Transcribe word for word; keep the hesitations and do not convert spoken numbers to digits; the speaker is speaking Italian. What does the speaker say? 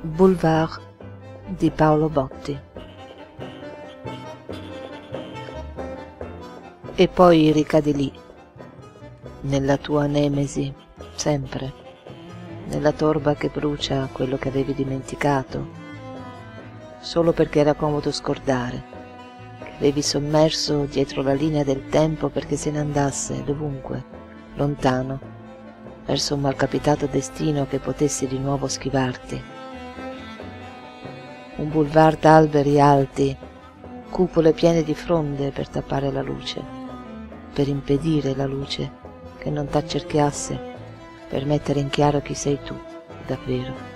Boulevard di Paolo Botti. E poi ricadi lì, nella tua nemesi, sempre, nella torba che brucia quello che avevi dimenticato, solo perché era comodo scordare, che avevi sommerso dietro la linea del tempo perché se ne andasse dovunque, lontano, verso un malcapitato destino che potesse di nuovo schivarti. Un boulevard d'alberi alti, cupole piene di fronde per tappare la luce, per impedire la luce che non t'accerchiasse, per mettere in chiaro chi sei tu, davvero.